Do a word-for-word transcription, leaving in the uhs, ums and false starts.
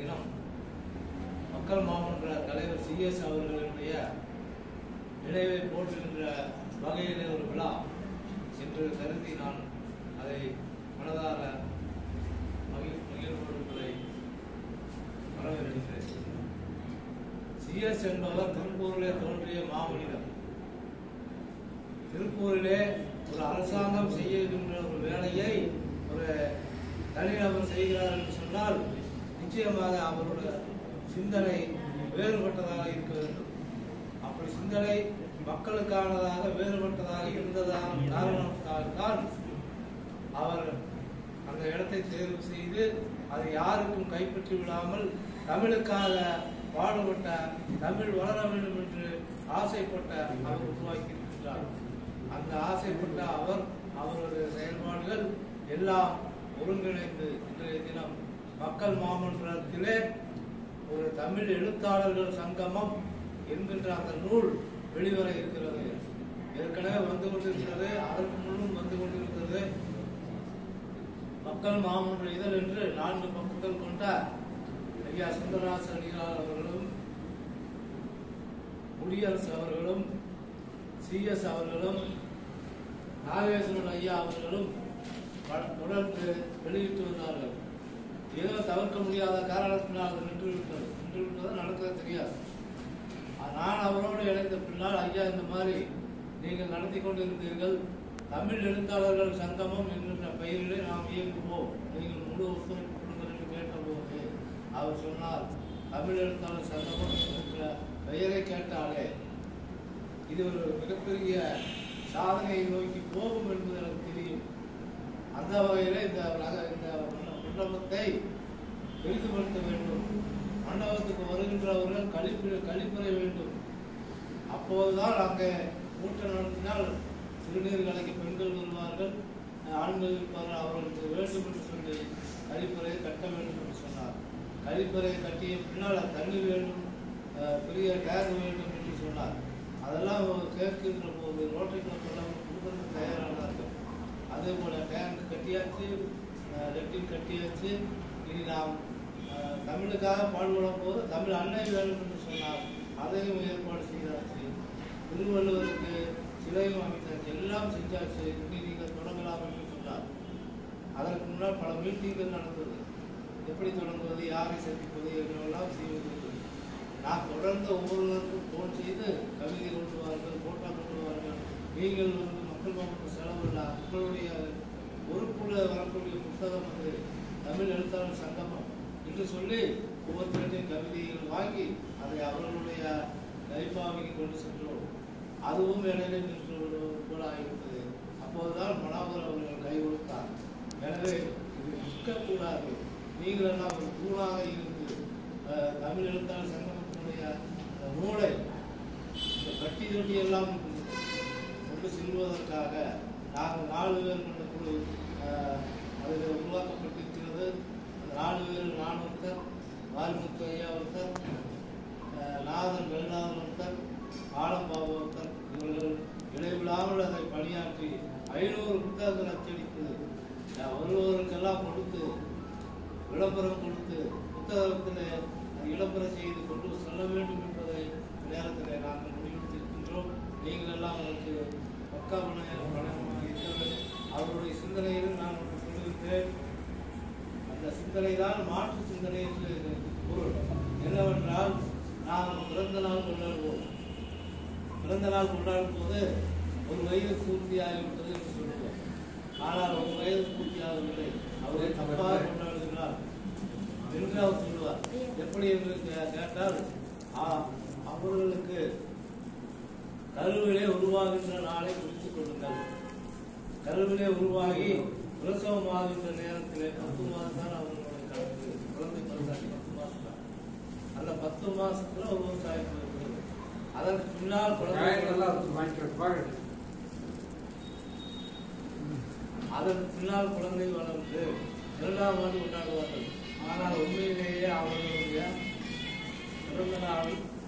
தினம் மக்கள் மாமன்ற தலைவர் சி எஸ் அவர்களுடைய நினைவை போற்றுகின்ற வகையிலே ஒரு விழா என்று கருதி நான் அதை மனதார மகிழ் மகிழ்வுகளை வரவேற்கிறேன். சி எஸ் என்பவர் திருப்பூரிலே தோன்றிய மாமனிதர். திருப்பூரிலே ஒரு அரசாங்கம் செய்கின்ற ஒரு வேலையை ஒரு தனிநபர் செய்கிறார் என்று சொன்னால் நிச்சயமாக அவருடைய சிந்தனை வேறுபட்டதாக இருக்க வேண்டும். அப்படி சிந்தனை மக்களுக்கானதாக வேறுபட்டதாக இருந்ததான காரணத்தால்தான் அவர் அந்த இடத்தை தேர்வு செய்து அதை யாருக்கும் கைப்பற்றி விடாமல் தமிழுக்காக பாடுபட்ட, தமிழ் வளர வேண்டும் என்று ஆசைப்பட்ட அவர் உருவாக்கி இருக்கின்றார். அந்த ஆசைப்பட்ட அவர் அவருடைய செயல்பாடுகள் எல்லாம் ஒருங்கிணைந்து இன்றைய தினம் மக்கள் மாமன்றத்திலே ஒரு தமிழ் எழுத்தாளர்கள் சங்கமம் என்கின்ற அந்த நூல் வெளிவர இருக்கிறது. ஏற்கனவே வந்து கொண்டிருக்கிறது, அதற்கு முன்னும் வந்து கொண்டிருக்கிறது. மக்கள் மாமன்ற இதழ் என்று நான்கு பக்கங்கள் கொண்ட ஐயா சுந்தரராச அடிகளார் அவர்களும் முடியரசு அவர்களும் சி எஸ் அவர்களும் நாகேஸ்வரன் ஐயா அவர்களும் தொடர்ந்து வெளியிட்டு வந்தார்கள். ஏதோ தவிர்க்க முடியாத காரணத்தினால் நின்று விட்டது நின்று விட்டது நடக்கிறது தெரியாது. நான் அவரோடு இணைந்த பின்னால் ஐயா இந்த மாதிரி நீங்கள் நடத்தி கொண்டிருந்தீர்கள், தமிழ் எழுத்தாளர்கள் சங்கமம் என்கின்ற பெயரிலே நாம் இயங்குவோம், நீங்கள் முழு ஒத்துழைப்பு கொடுங்கள் என்று கேட்டபோது அவர் சொன்னார், தமிழ் எழுத்தாளர் சங்கமம் என்கின்ற பெயரை கேட்டாலே இது ஒரு மிகப்பெரிய சாதனையை நோக்கி போகும் என்பது எனக்கு தெரியும். அந்த வகையிலே இந்த இந்த மண்டபத்தை விரிதுபடுத்த வேண்டும். மண்டபத்துக்கு வருகின்றவர்கள் கழிப்பு கழிப்பறை வேண்டும். அப்போதுதான் அங்கே கூட்டம் நடத்தினால் சிறுநீர் கலைக்கு பெண்கள் வருவார்கள், ஆண்கள் இருப்பார்கள், அவர்களுக்கு வேண்டும் என்று சொல்லி கழிப்பறையை கட்ட வேண்டும் என்று சொன்னார். கழிப்பறையை கட்டிய பின்னால் தண்ணீர் வேண்டும், பெரிய டேங்க் வேண்டும் என்று சொன்னார். அதெல்லாம் கேட்கின்ற போது ரோட்டரி கிளப் எல்லாம் கொடுக்கறதுக்கு தயாரானார்கள். அதே போல டேங்க் கட்டியாச்சு, லெட்டின் கட்டியாச்சு. இனி நாம் தமிழுக்காக பாடுபடும் போது தமிழ் அன்னை வேண்டும் என்று சொன்னார். அதையும் ஏற்பாடு செய்தாச்சு. திருவள்ளுவருக்கு சிலையும் அமைத்தாச்சு, எல்லாம் செஞ்சாச்சு. இனி நீங்கள் தொடங்கலாம் என்று சொன்னார். அதற்கு முன்னால் பல மீட்டிங்கள் நடந்தது. எப்படி தொடங்குவது, யாரை சந்திப்பது என்றெல்லாம் செய்வது. நான் தொடர்ந்து ஒவ்வொருவருக்கும் போன் செய்து கவிதை கொண்டு வார்கள், போட்டா கொண்டு வார்கள், நீங்கள் வந்து மக்கள் மாமன்ற செலவில்லா உங்களுடைய பொறுப்புள்ள வரக்கூடிய புத்தகம் வந்து தமிழ் எழுத்தாளர் சங்கமம் என்று சொல்லி ஒவ்வொருத்தரையும் கவிதைகள் வாங்கி அதை அவர்களுடைய கைப்பாவைக்கு கொண்டு சென்றோம். அதுவும் இடையில நின்று போல ஆகிவிட்டது. அப்போதுதான் மனோகர் அவர்கள் கை கொடுத்தார். எனவே இது நிற்கக்கூடாது, நீங்கள் எல்லாம் ஒரு தூணாக இருந்து தமிழ் எழுத்தாளர் சங்கமத்தினுடைய நூலை இந்த கட்டி தொட்டி எல்லாம் கொண்டு செல்வதற்காக நாங்கள் நாலு பேர் கொண்ட குழு அதில் உருவாக்கப்பட்டிருக்கிறது. அந்த நாலு பேர் நான் ஒருத்தர், வால்முத்து ஐயா ஒருத்தர், நாதன் வேலுநாதன் ஒருத்தர், ஆலம்பாபு ஒருத்தர். இவர்கள் இடைவிடாமல் அதை பணியாற்றி ஐநூறு புத்தகங்கள் அச்சடித்து ஒருவருக்கெல்லாம் கொடுத்து விளம்பரம் கொடுத்து புத்தகத்தில் விளம்பரம் செய்து கொண்டு செல்ல வேண்டும் என்பதை நேரத்தில் நாங்கள் முடிவெடுத்திருக்கின்றோம். நீங்கள் எல்லாம் அவருக்கு பக்கா பணமாக இருக்கிறது. அவருடைய சிந்தனையில் நான் ஒன்று சொல்லியிருக்கிறேன். அந்த சிந்தனை தான் மாற்று சிந்தனை என்று பொருள். என்னவென்றால் நாம் பிறந்த நாள் கொண்டாடுவோம். பிறந்த நாள் கொண்டாடும் போது ஒரு வயது பூர்த்தி ஆகிவிட்டது என்று சொல்லுவோம். ஆனால் ஒரு வயது பூர்த்தி ஆகவில்லை, அவரை தப்பாக கொண்டாடுகிறார் என்று அவர் சொல்லுவார். எப்படி என்று கேட்டால், அவர்களுக்கு கருவிலே உருவாகின்ற நாளை குறித்துக் கொள்ளுங்கள். கருவிலே உருவாகி பிரசவமாகின்ற நேரத்திலே பத்து மாதம் தான் அவர்களுடைய கணக்கு. குழந்தை பிறந்தாங்க பத்து மாசம் தான். அந்த பத்து மாசத்துல ஒரு விவசாயம் இருக்கிறது. அதற்கு பின்னால் குழந்தை அதற்கு பின்னால் குழந்தை வளர்ந்து இரண்டாம் ஆண்டு கொண்டாடுவார்கள். ஆனால் உண்மையிலேயே அவர்களுடைய பிறந்த நாள்